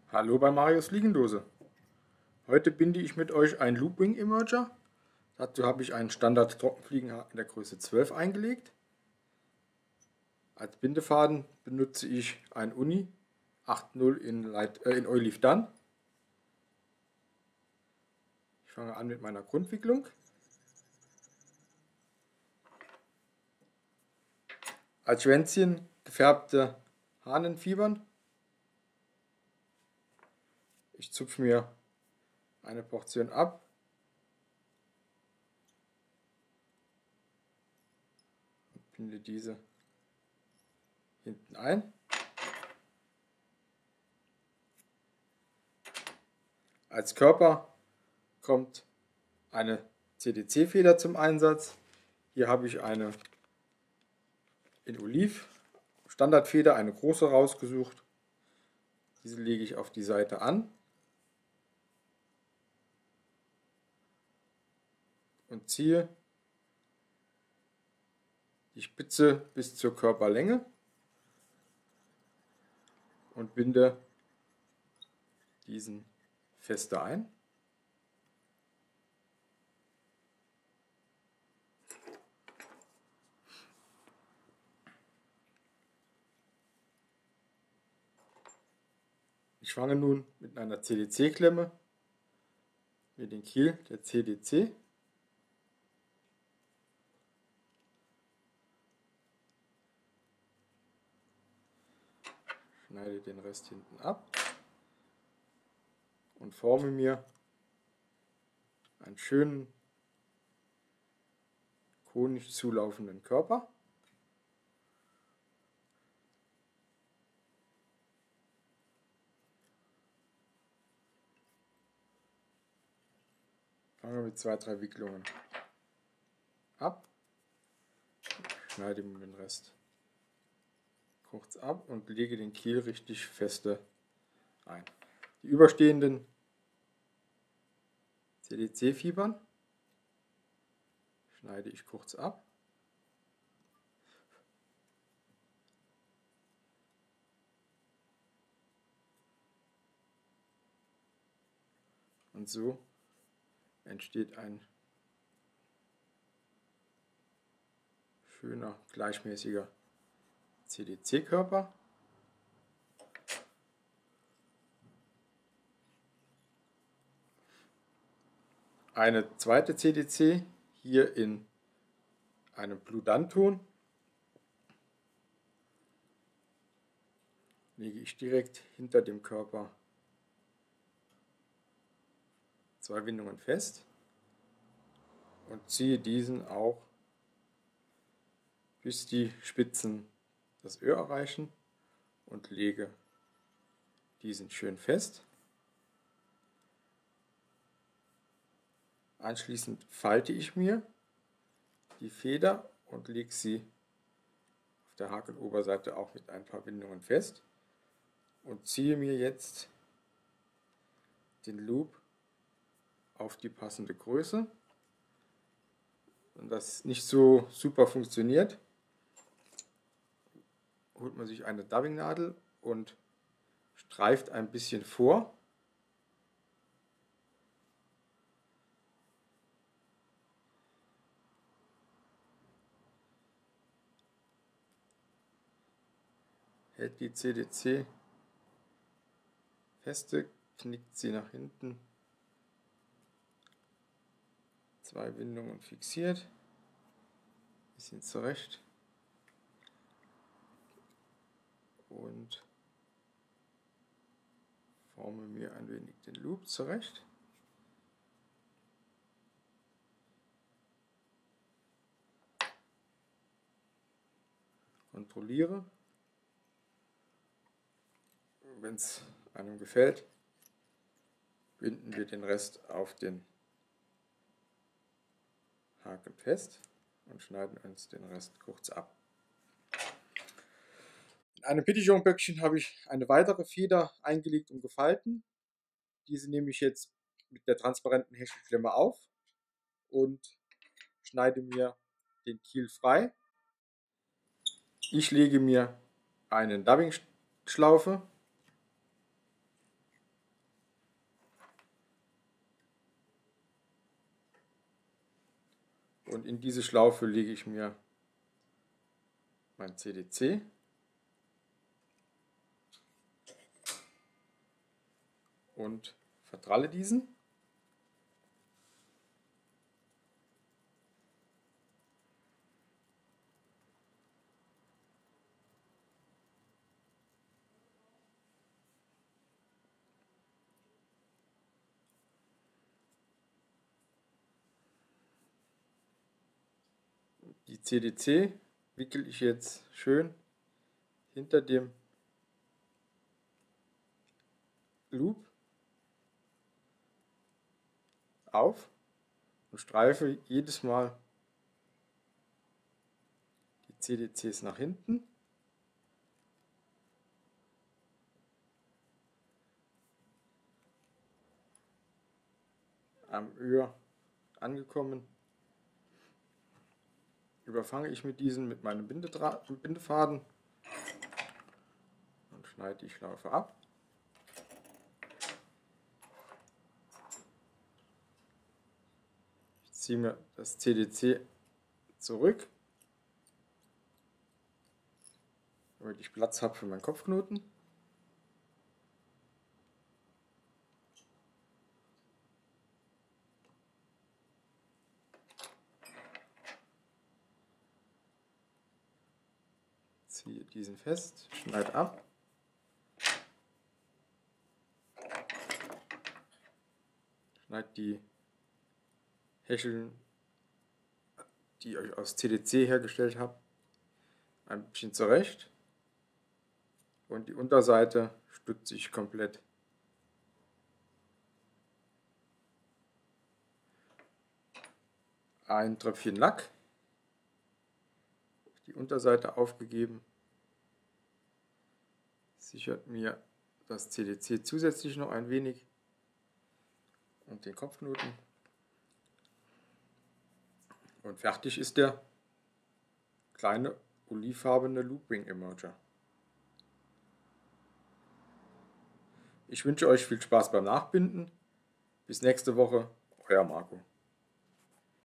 Hallo bei Marius Fliegendose. Heute binde ich mit euch einen Loopwing Emerger. Dazu habe ich einen Standard Trockenfliegenhaken der Größe 12 eingelegt. Als Bindefaden benutze ich ein Uni 8.0 in Oilleaf Dun. Ich fange an mit meiner Grundwicklung. Als Schwänzchen gefärbte Hahnenfibern. Ich zupfe mir eine Portion ab. Und binde diese hinten ein. Als Körper kommt eine CDC-Feder zum Einsatz. Hier habe ich eine in Oliv Standardfeder, eine große rausgesucht. Diese lege ich auf die Seite an und ziehe die Spitze bis zur Körperlänge und binde diesen fester ein. Ich fange nun mit einer CDC-Klemme mit dem Kiel der CDC. Schneide den Rest hinten ab und forme mir einen schönen konisch zulaufenden Körper. Fange mit 2-3 Wicklungen ab, schneide mir den Rest kurz ab und lege den Kiel richtig feste ein. Die überstehenden CDC-Fibern schneide ich kurz ab. Und so entsteht ein schöner, gleichmäßiger CDC-Körper. Eine zweite CDC hier in einem Blue Dun-Ton lege ich direkt hinter dem Körper 2 Windungen fest und ziehe diesen auch bis die Spitzen das Öhr erreichen und lege diesen schön fest. Anschließend falte ich mir die Feder und lege sie auf der Hakenoberseite auch mit ein paar Windungen fest und ziehe mir jetzt den Loop auf die passende Größe. Wenn das nicht so super funktioniert, holt man sich eine Dubbingnadel und streift ein bisschen vor. Hält die CDC feste, knickt sie nach hinten, 2 Windungen fixiert, bisschen zurecht und forme mir ein wenig den Loop zurecht. Kontrolliere. Wenn es einem gefällt, binden wir den Rest auf den Haken fest und schneiden uns den Rest kurz ab. In einem Petitjon-Böckchen habe ich eine weitere Feder eingelegt und gefalten. Diese nehme ich jetzt mit der transparenten Häkelklemme auf und schneide mir den Kiel frei. Ich lege mir eine Dubbing-Schlaufe Und in diese Schlaufe lege ich mir mein CDC. Und verdralle diesen. Die CDC wickel ich jetzt schön hinter dem Loop auf und streife jedes Mal die CDCs nach hinten. Am Öhr angekommen, überfange ich mit meinem Bindefaden und schneide die Schlaufe ab. Ich ziehe mir das CDC zurück, damit ich Platz habe für meinen Kopfknoten. Ziehe diesen fest, schneide ab. Schneide die Häscheln, die ich aus CDC hergestellt habe, ein bisschen zurecht. Und die Unterseite stütze ich komplett. Ein Tröpfchen Lack, die Unterseite aufgegeben, sichert mir das CDC zusätzlich noch ein wenig und den Kopfknoten. Und fertig ist der kleine olivfarbene Loopring Emerger. Ich wünsche euch viel Spaß beim Nachbinden. Bis nächste Woche, euer Marco.